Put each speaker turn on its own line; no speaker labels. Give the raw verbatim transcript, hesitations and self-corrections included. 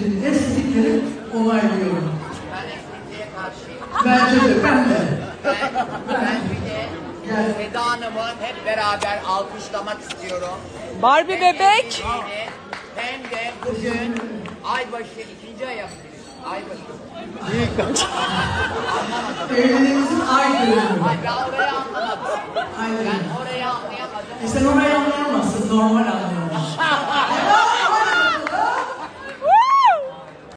söylediğin estetikleri onaylıyorum.
Ben estetiğe karşıyım.
Bence de, ben de.
Ben, ben bir de yani. Seda Hanım'ı hep beraber alkışlamak istiyorum.
Barbie
Hem
bebek.
evliliğini, hem de bugün aybaşı ikinci ay yapıyoruz. Aybaşı.
Evliliğimizin ay dönümü.
Ay ben orayı anlamadım.
Ay dönümü.
Ben orayı anlayamadım.
E sen orayı anlayamazsın, normal anlayamazsın.